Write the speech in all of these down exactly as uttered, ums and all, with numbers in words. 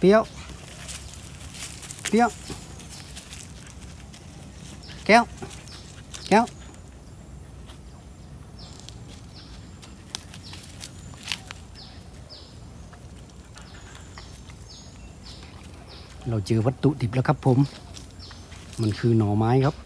ปรี้ยวเปรี้ยวแก้วแก้วเราเจอวัตถุดิบแล้วครับผมมันคือหน่อไม้ครับ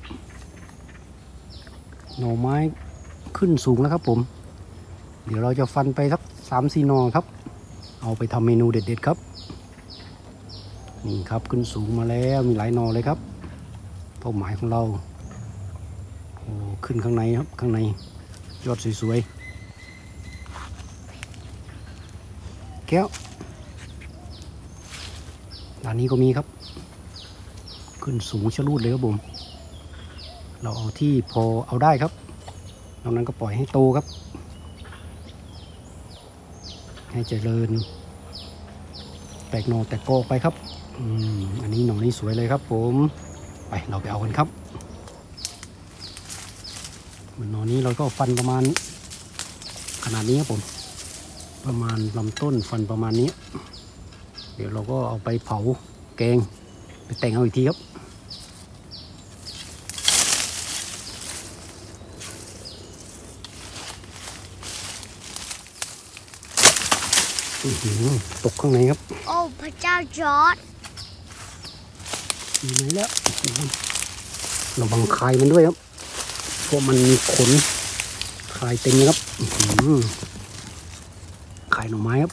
หน่อไม้ขึ้นสูงแล้วครับผมเดี๋ยวเราจะฟันไปสักสามสี่หน่อครับเอาไปทำเมนูเด็ดๆครับนี่ครับขึ้นสูงมาแล้วมีหลายหน่อเลยครับเป้าหมายของเราโอ้ขึ้นข้างในครับข้างในยอดสวยๆแก้วด้านนี้ก็มีครับขึ้นสูงชะลูดเลยครับผมเราเอาที่พอเอาได้ครับนอกนั้นก็ปล่อยให้โตครับให้เจริญแตกหน่อแตกกอไปครับอืมอันนี้หน่อนี้สวยเลยครับผมไปเราไปเอากันครับหน่อนี้เราก็ฟันประมาณขนาดนี้ครับผมประมาณลำต้นฟันประมาณนี้เดี๋ยวเราก็เอาไปเผาแกงไปแต่งเอาอีกทีครับตกข้างในครับโอ้พระเจ้าจอร์จอยู่ไหนแล้วระวังคายมันด้วยครับเพราะมันมีขนคายเต็มครับคายหน่อไม้ครับ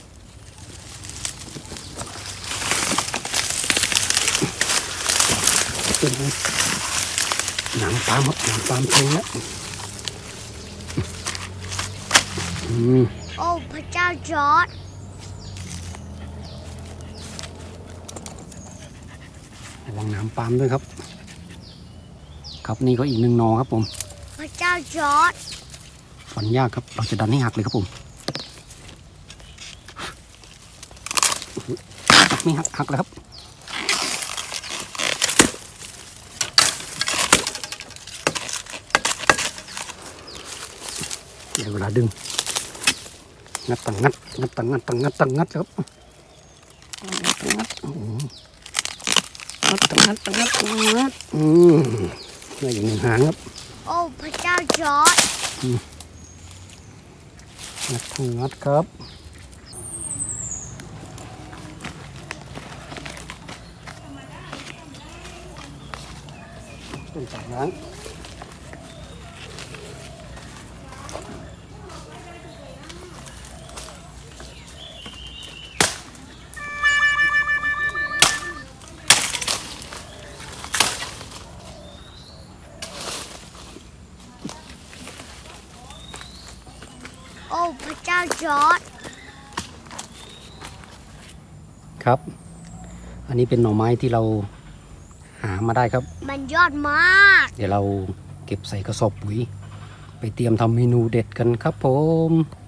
เป็นหนังปลาครับหนังปลาเต็มแล้วโอ้พระเจ้าจอร์จระวังน้ำปาล์มด้วยครับครับนี่ก็อีกหนึ่งนอครับผมพระเจ้าจอร์จฟันยากครับเราจะดันให้หักเลยครับผมไม่หักหักแล้วครับเดี๋ยวเวลาดึงงัดตังงัดงัดตังงัดตังงัดตังงัดครับงัดตังงัดโอ้โหงัดตังงัดตังงัดตังงัดอืมได้อีกหนึ่งหางครับโอ้พระเจ้าจอร์จงัดตังงัดครับเป็นจากนั้นโอ้พระเจ้าจอร์จครับอันนี้เป็นหน่อไม้ที่เราหามาได้ครับมันยอดมากเดี๋ยวเราเก็บใส่กระสอบปุ๋ยไปเตรียมทำเมนูเด็ดกันครับผม